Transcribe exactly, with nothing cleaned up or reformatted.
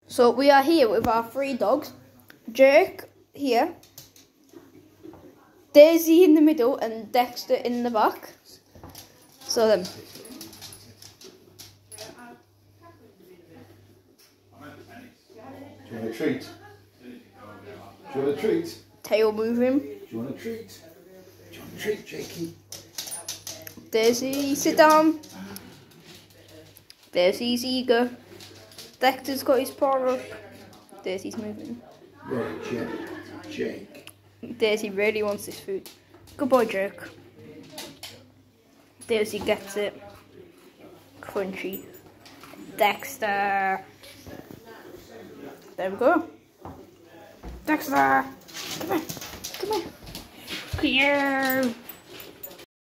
So we are here with our three dogs. Jerk here, Daisy in the middle, and Dexter in the back. So then. Do you want a treat? Do you want a treat? Tail moving. Do you want a treat? Do you want a treat, Jakey? Daisy, sit down. Daisy's eager. Dexter's got his paw up. Daisy's moving. Right, Jake. Jake. Daisy really wants this food. Good boy, Jerk. Daisy gets it. Crunchy. Dexter. There we go. Dexter! Come here. Come here. Come here.